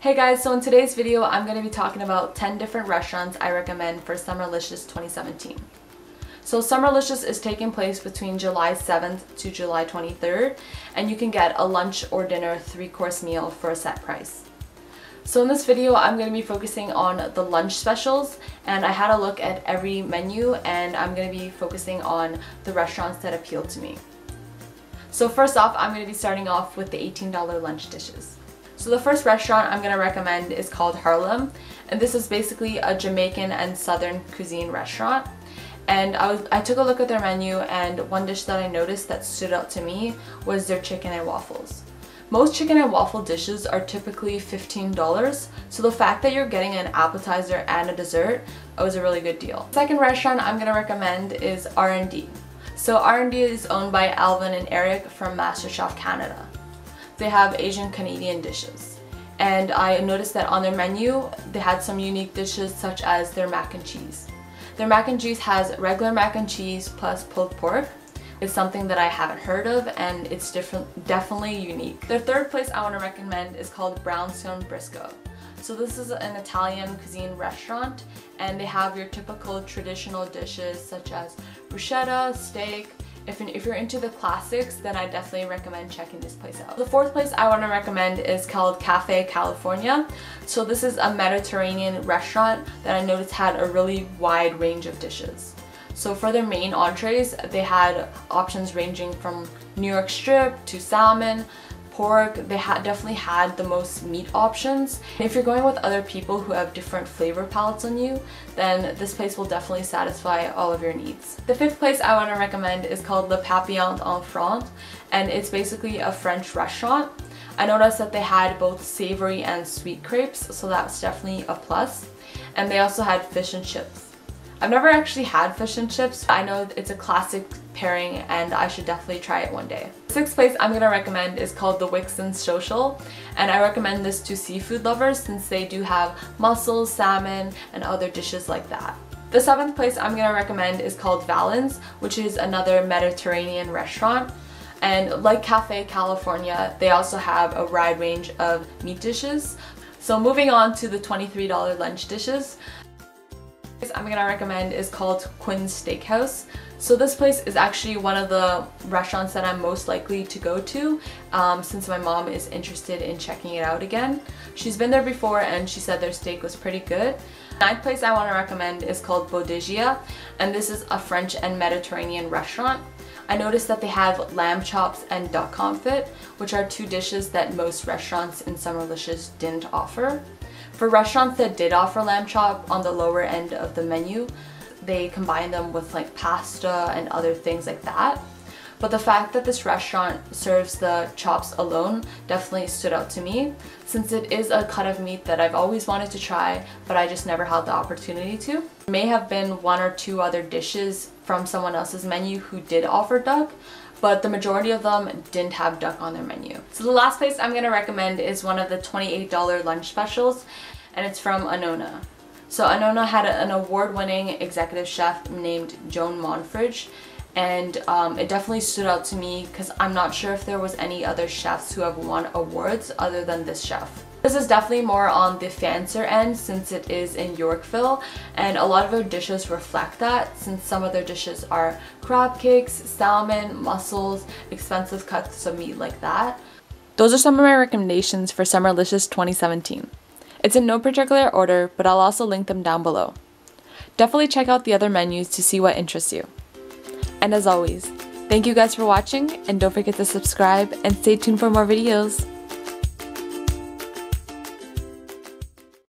Hey guys, so in today's video I'm going to be talking about 10 different restaurants I recommend for Summerlicious 2017. So Summerlicious is taking place between July 7th to July 23rd, and you can get a lunch or dinner 3-course meal for a set price. So in this video I'm going to be focusing on the lunch specials, and I had a look at every menu and I'm going to be focusing on the restaurants that appeal to me. So first off, I'm going to be starting off with the $18 lunch dishes. So the first restaurant I'm going to recommend is called Harlem, and this is basically a Jamaican and Southern cuisine restaurant. And I took a look at their menu, and one dish that I noticed that stood out to me was their chicken and waffles. Most chicken and waffle dishes are typically $15, so the fact that you're getting an appetizer and a dessert was a really good deal. The second restaurant I'm going to recommend is R&D. So R&D is owned by Alvin and Eric from MasterChef Canada. They have Asian Canadian dishes, and I noticed that on their menu they had some unique dishes such as their mac and cheese. Their mac and cheese has regular mac and cheese plus pulled pork. It's something that I haven't heard of, and it's definitely unique. The third place I want to recommend is called Brownstone Bistro. So this is an Italian cuisine restaurant, and they have your typical traditional dishes such as bruschetta, steak. If you're into the classics, then I definitely recommend checking this place out. The fourth place I want to recommend is called Cafe California. So this is a Mediterranean restaurant that I noticed had a really wide range of dishes. So for their main entrees, they had options ranging from New York strip to salmon, pork. They definitely had the most meat options. If you're going with other people who have different flavor palettes than you, then this place will definitely satisfy all of your needs. The fifth place I want to recommend is called the Papillion en France, and it's basically a French restaurant. I noticed that they had both savory and sweet crepes, so that's definitely a plus. And they also had fish and chips. I've never actually had fish and chips. I know it's a classic pairing and I should definitely try it one day. The sixth place I'm going to recommend is called the Wickson Social, and I recommend this to seafood lovers since they do have mussels, salmon, and other dishes like that. The seventh place I'm going to recommend is called Valens, which is another Mediterranean restaurant. And like Cafe California, they also have a wide range of meat dishes. So moving on to the $23 lunch dishes, I'm going to recommend is called Quinn's Steakhouse. So this place is actually one of the restaurants that I'm most likely to go to since my mom is interested in checking it out again. She's been there before and she said their steak was pretty good. The ninth place I want to recommend is called Bodega, and this is a French and Mediterranean restaurant. I noticed that they have lamb chops and duck confit, which are two dishes that most restaurants in Summerlicious didn't offer. For restaurants that did offer lamb chop on the lower end of the menu, they combine them with like pasta and other things like that. But the fact that this restaurant serves the chops alone definitely stood out to me, since it is a cut of meat that I've always wanted to try, but I just never had the opportunity to. There may have been one or two other dishes from someone else's menu who did offer duck, but the majority of them didn't have duck on their menu. So the last place I'm going to recommend is one of the $28 lunch specials, and it's from Anona. So Anona had an award-winning executive chef named Joan Monfridge, and it definitely stood out to me because I'm not sure if there was any other chefs who have won awards other than this chef. This is definitely more on the fancier end since it is in Yorkville, and a lot of their dishes reflect that, since some of their dishes are crab cakes, salmon, mussels, expensive cuts of meat like that. Those are some of my recommendations for Summerlicious 2017. It's in no particular order, but I'll also link them down below. Definitely check out the other menus to see what interests you. And as always, thank you guys for watching, and don't forget to subscribe and stay tuned for more videos.